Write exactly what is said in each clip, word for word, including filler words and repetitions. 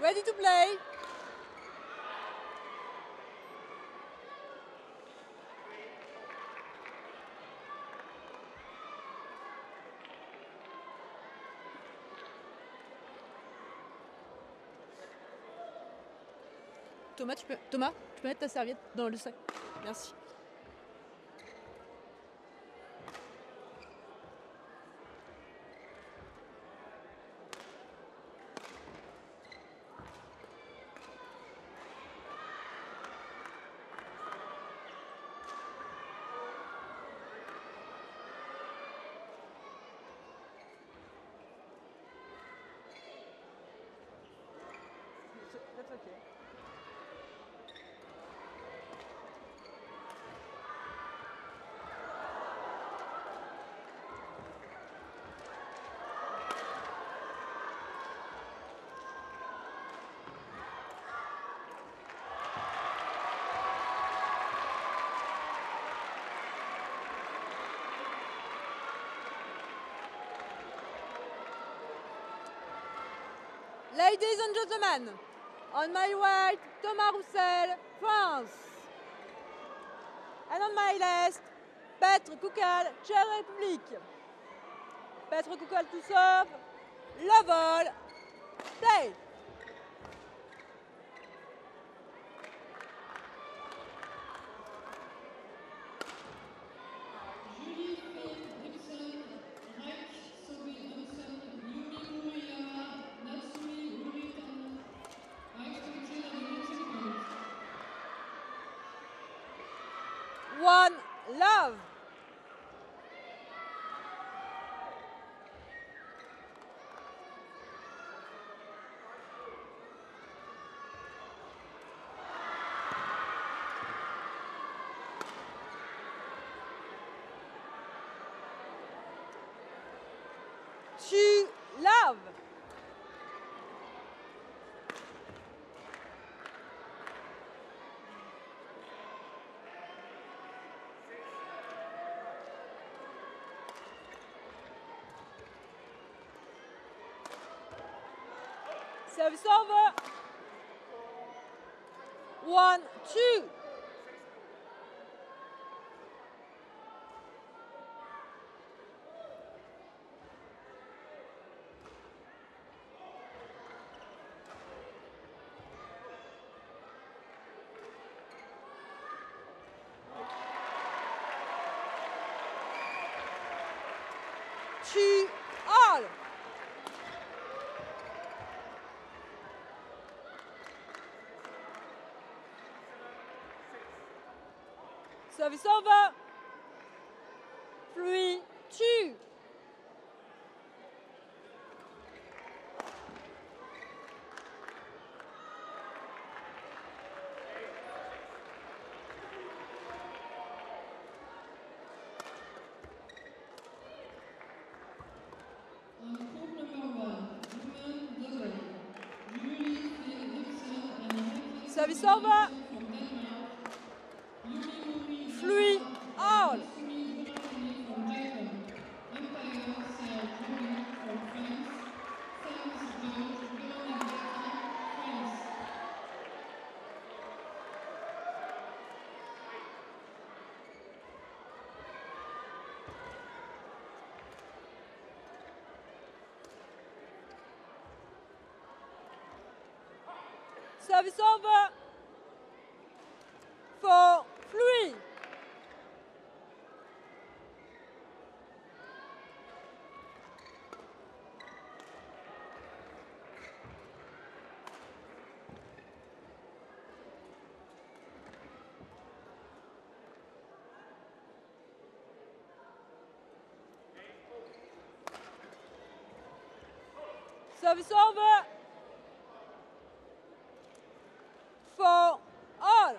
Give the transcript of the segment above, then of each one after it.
Ready to play. Thomas, tu peux, Thomas, tu peux mettre ta serviette dans le sac. Merci. That's okay. Ladies and gentlemen, on my right, Thomas Roussel, France. And on my left, Petr Kukal, Czech Republic. Petr Kukal to serve, level, play. One love. Two love. Service over. One, two. Two all. Service over. Three, two. Service over. Three all. Service over. Four, three. Service over. Four all.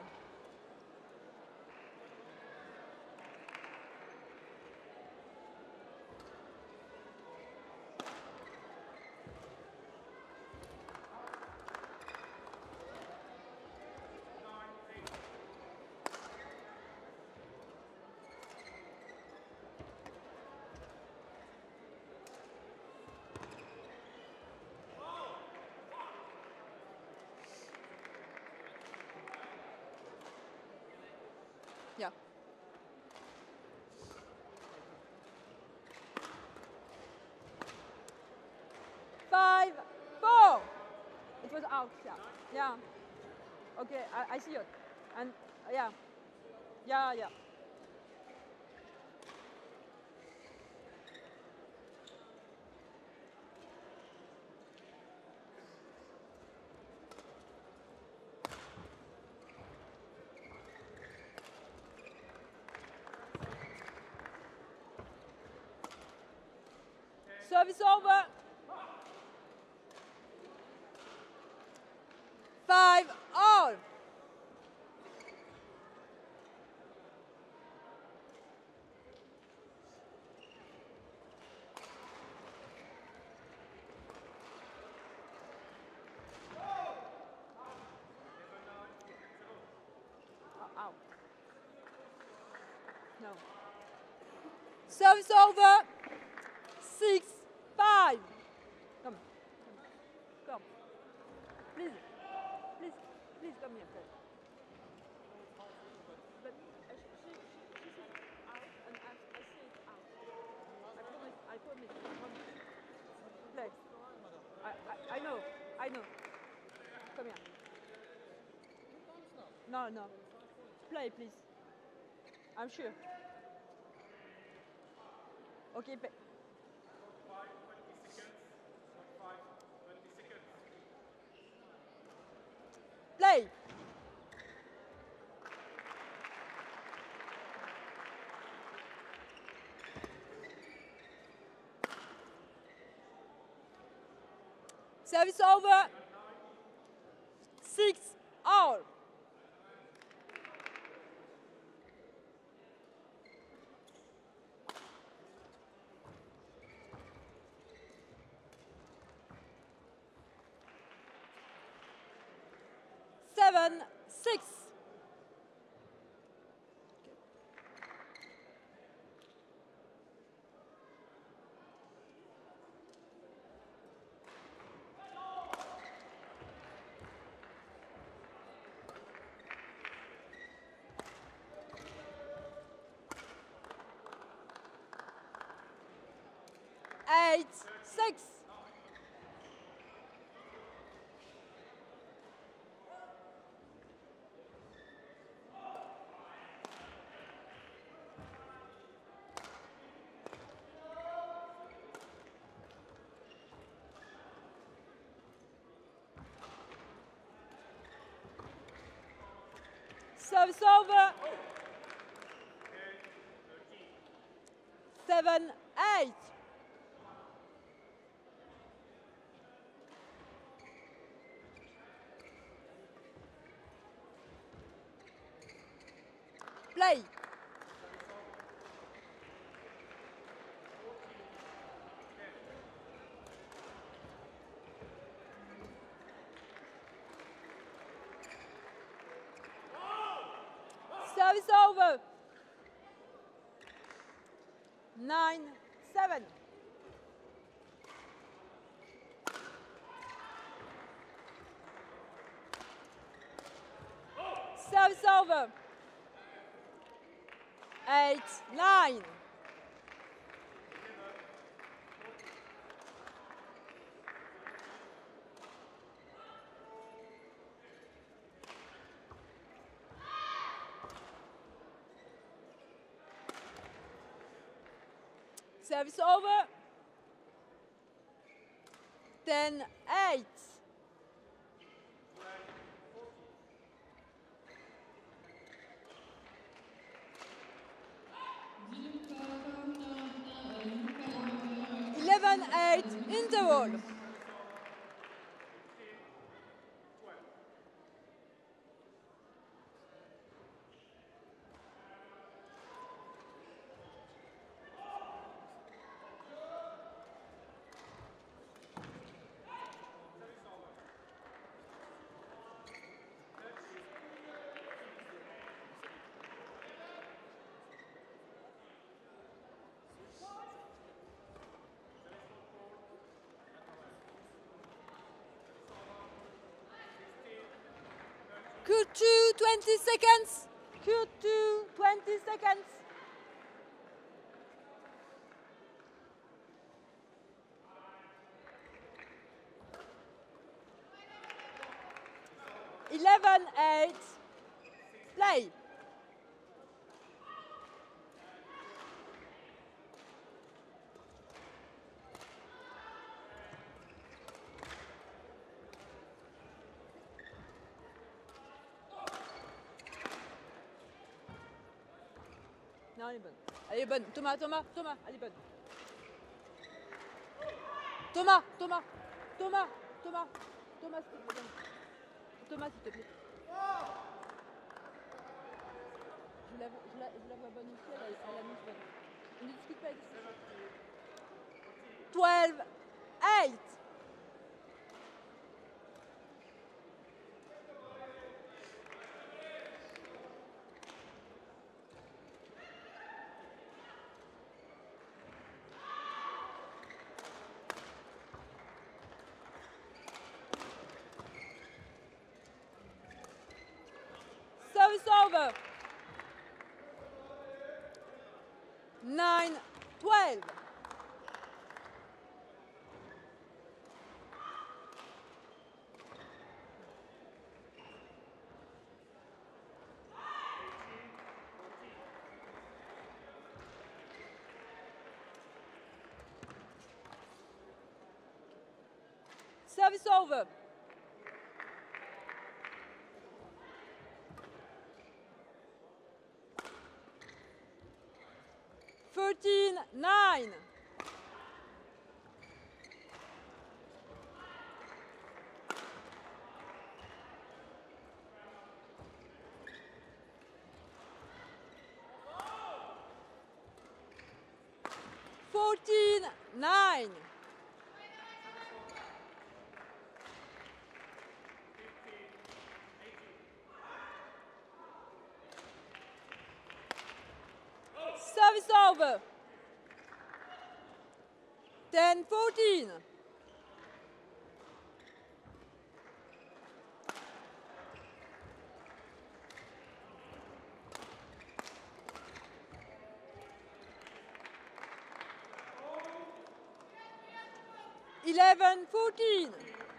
Yeah. Five, four. It was out. Yeah. Yeah. Okay, I, I see it. And uh, yeah. Yeah, yeah. Service over. Five all. Oh, ow. No. Service over. Six, five. Come. Come. Please. Please. Please come here. Please. But uh, she, she, she, she said out and I, I said out. I promise. I promise. I promise. Play. I, I, I know. I know. Come here. No, no. Play, please. I'm sure. Okay. Play. Play. Service over. Six all. Seven, six. Eight, six. Service over. Seven, eight. Play. Service over. Nine, seven. Service over. Eight, nine. Service over. Ten, eight. Eleven, eight. Interval. Q two, twenty seconds. Q two, twenty. twenty seconds. Eleven, eight, play. Non, elle est bonne. Elle est bonne. Thomas, Thomas, Thomas, elle est bonne. Thomas, Thomas, Thomas, Thomas, Thomas, s'il te plaît. Thomas, s'il te plaît. Je la, je la, je la vois bonne ici, elle a, elle a mis bonne. On ne discute pas ici. twelve, eight. Service over. Nine, twelve. Service over. Thirteen, nine. Fourteen, nine. Service over. Ten, fourteen. Eleven, fourteen.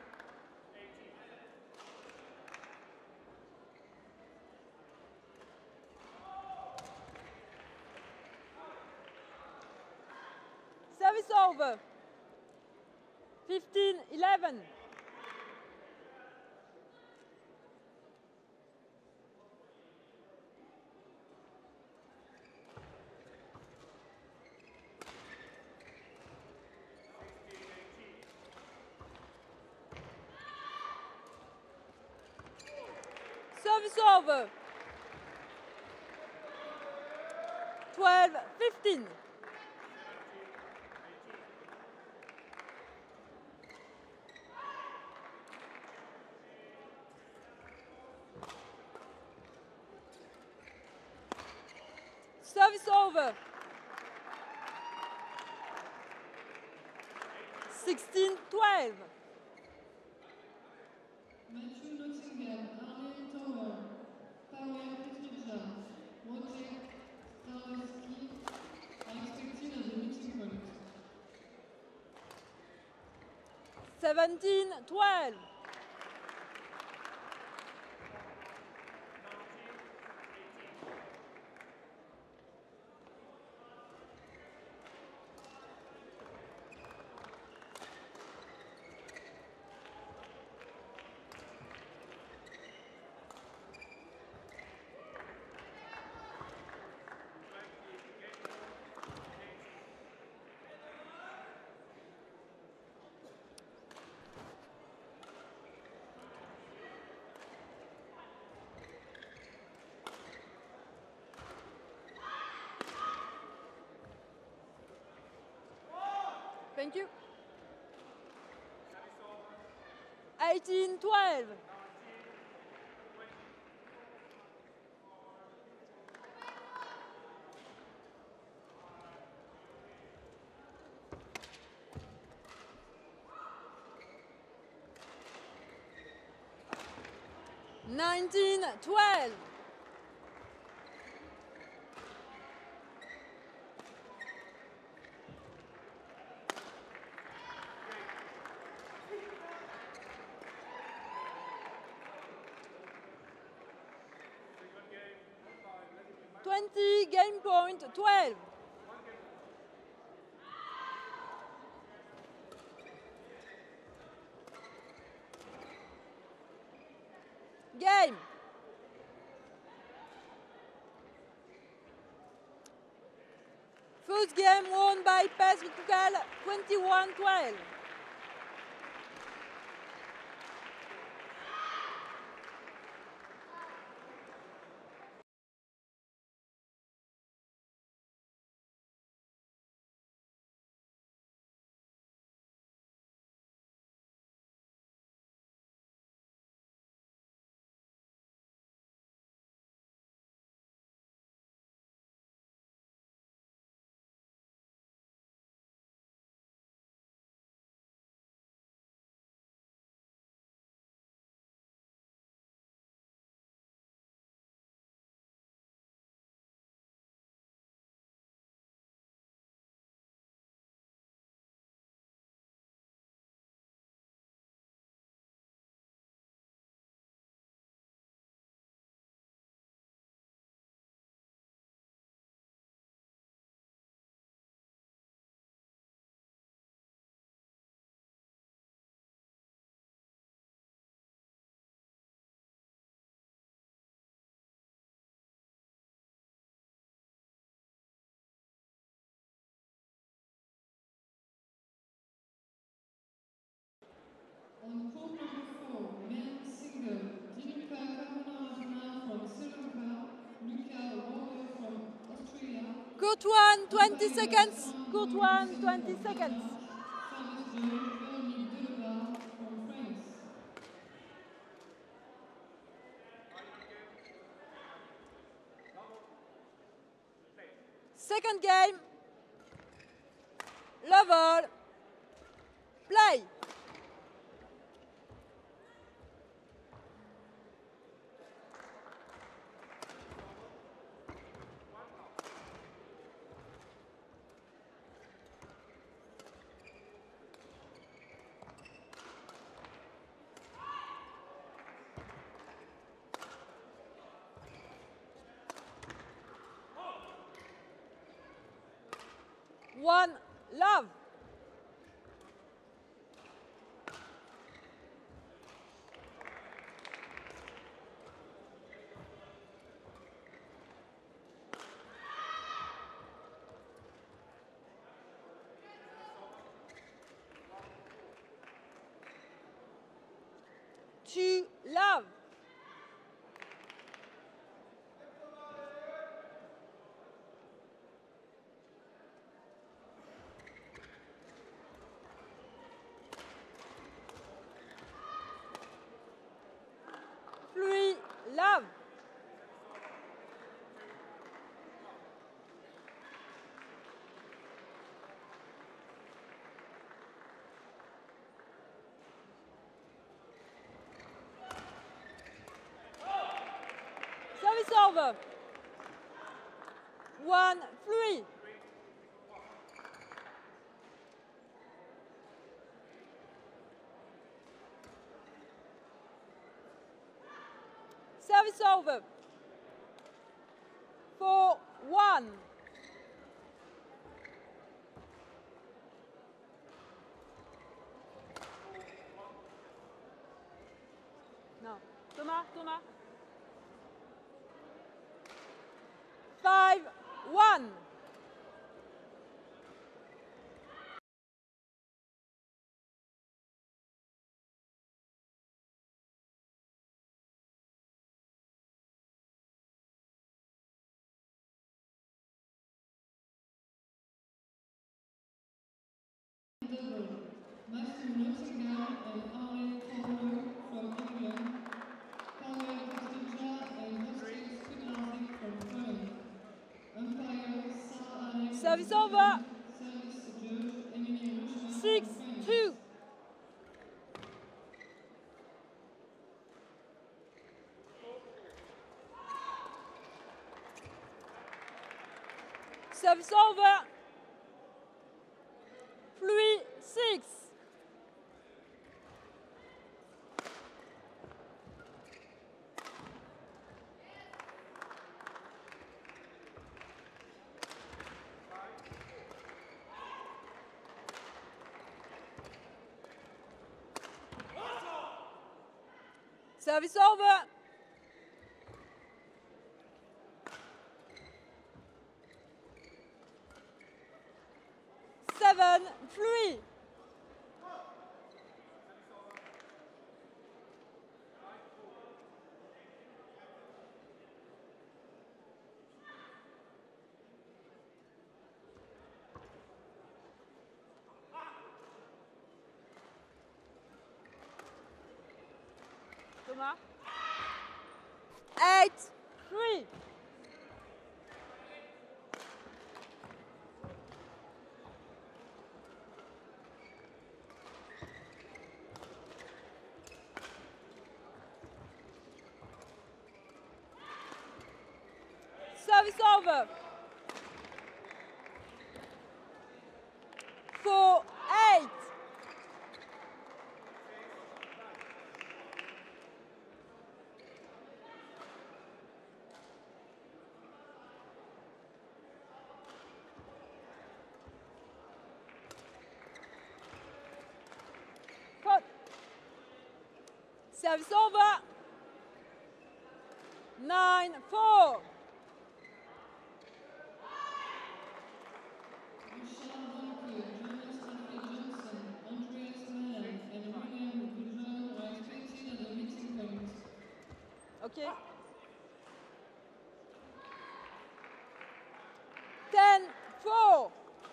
Service over. Fifteen, eleven. Service over. Twelve, fifteen. Service over. Sixteen, twelve. Matthew Nottingham, Arlene Tower, Paweł Petrucza, Wojciech Starowski are expected at the meeting point. Seventeen, twelve. Thank you. Eighteen, twelve. Nineteen, twelve. twenty, game point twelve. Game. First game won by P E S Portugal, twenty-one twelve. On court number four, men's single, Dinuka Karunaratne from Sri Lanka, Luca Walker from Australia. Court one, twenty seconds. Court one, twenty seconds. Service judge Véronique Delebar from France. Second game. Level. Play. One, love. Two, love. Three, love. Service over. One, three. Service over. Four, one. No. Thomas, Thomas. Five, one. Double. Matthew Nottingham and Henri Colmer from England. Pavel Kostja and Hostis Kudlasik from France. Umpire Sarah Alex. Service over. Service judge Emily Rushman Six, from France. two. Service over. Three, six. Service over. Seven, three. Thomas. Eight, three. Service over. Four, eight. Cut. Service over. Nine, four. Michelle Duncan, Jonas Stafford Johnson, Andreas Mann, and William Goujon are expected at the meeting point. Okay. Ten, four.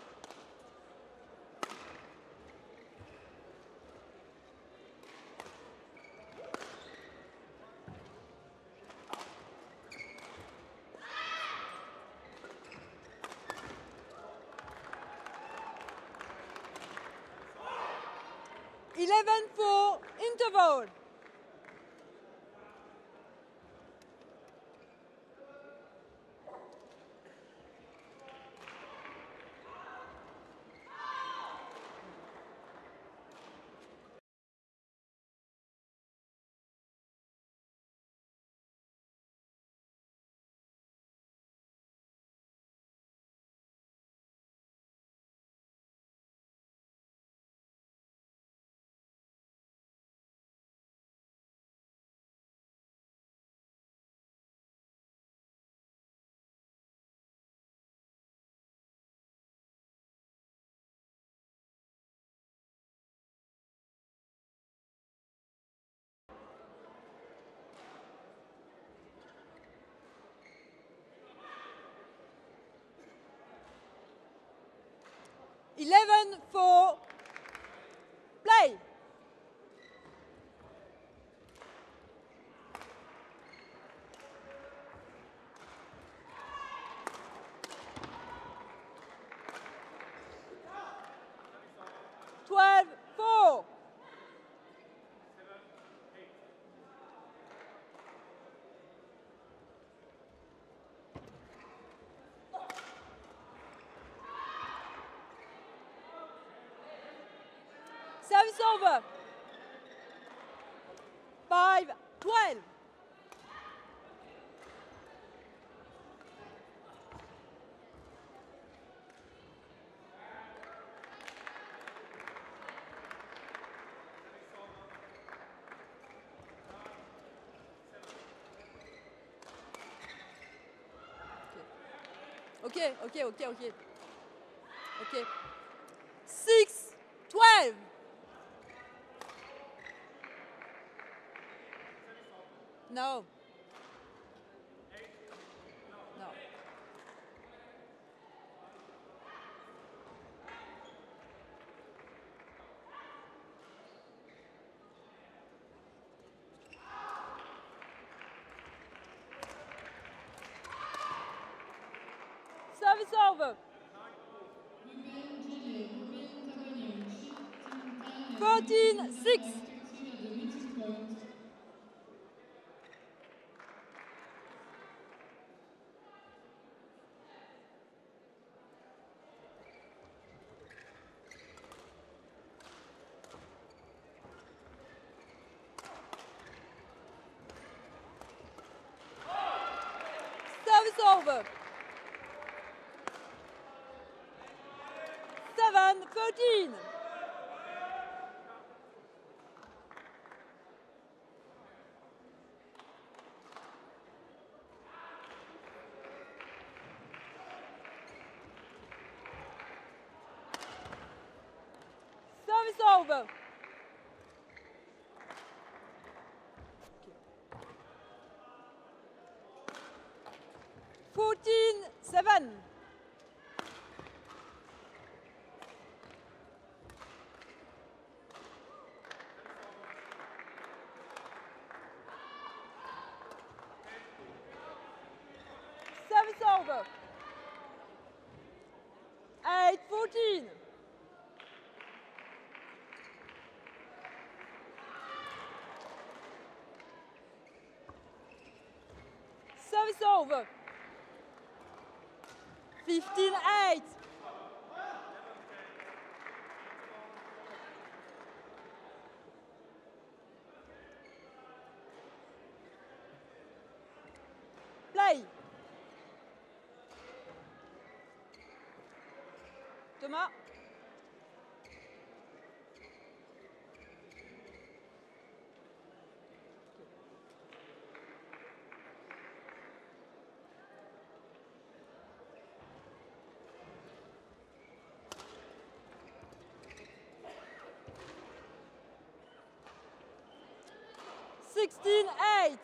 Eleven, four. Interval. Eleven, four. Play. Twelve, four. Service over. Five, twelve. Okay, okay, okay, okay. Okay. Six, twelve. No. No. Service over. Ruben Gillet, Ruben Tavernier, Chip Tintal, and Fourteen, Ruben six. are expected at the meeting point. Service over. Seven, thirteen. over. fourteen seven. Service over. eight fourteen. Service over. fifteen eight. Play. Thomas. sixteen eight.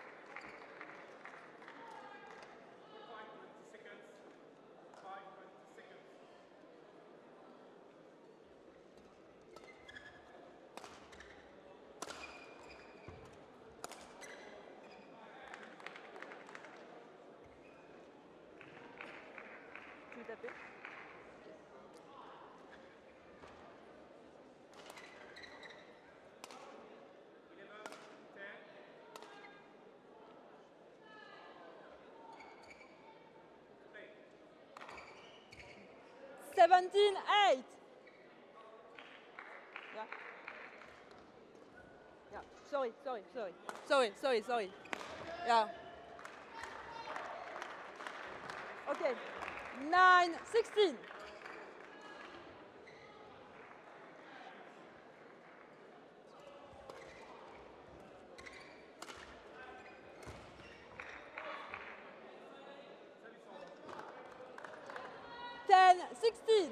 Tu veux taper? seventeen eight. Yeah. Yeah. Sorry, sorry, sorry. Sorry, sorry, sorry. Yeah. Okay. nine sixteen. ten sixteen.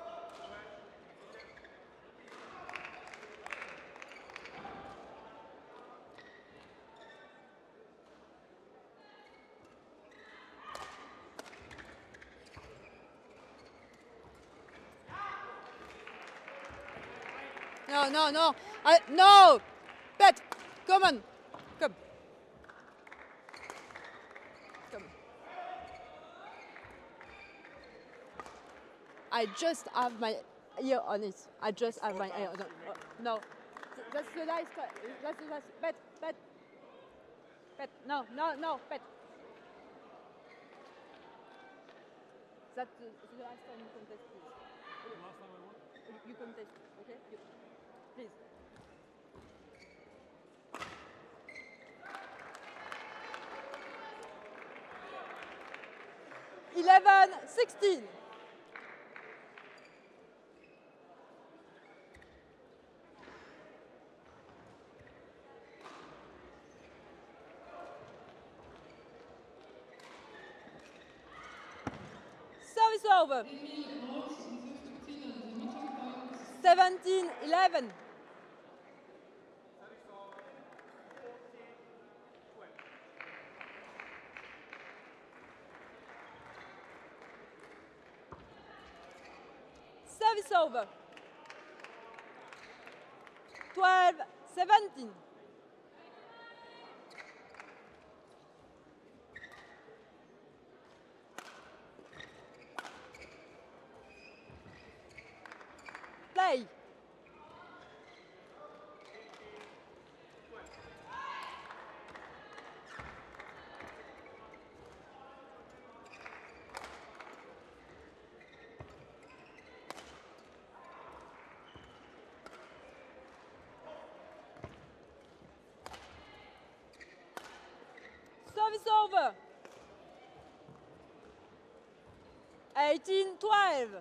No, no, no. I, no! Bet! Come on! Come. Come. I just have my ear on it. I just have my ear on it. Uh, no. That's the last. That's the last. Bet, bet. Bet. No, no, no. Bet. That's the, the last time you contest, please. Last time I won? You, you contest, okay? You, please. Eleven sixteen. Service over. seventeen eleven. Service over. twelve seventeen. Play. Service over. eighteen twelve.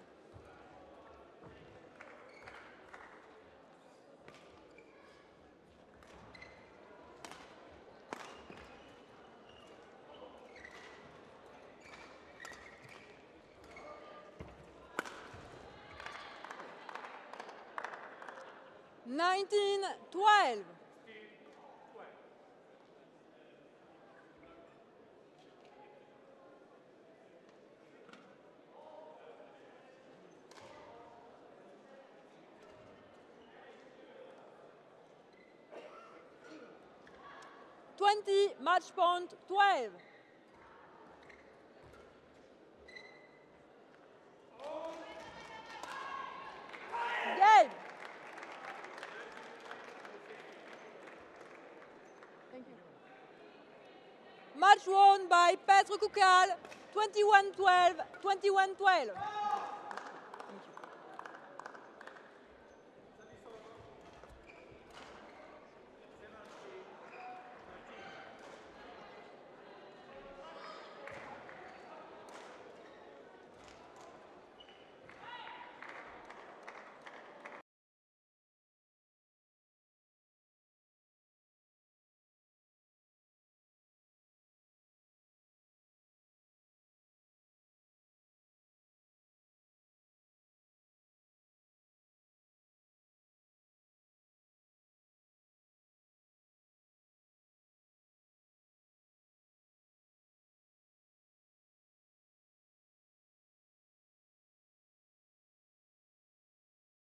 nineteen twelve. twenty, match point twelve. Game. Thank you. Match won by Petr Kukal, twenty-one twelve, twenty-one twelve.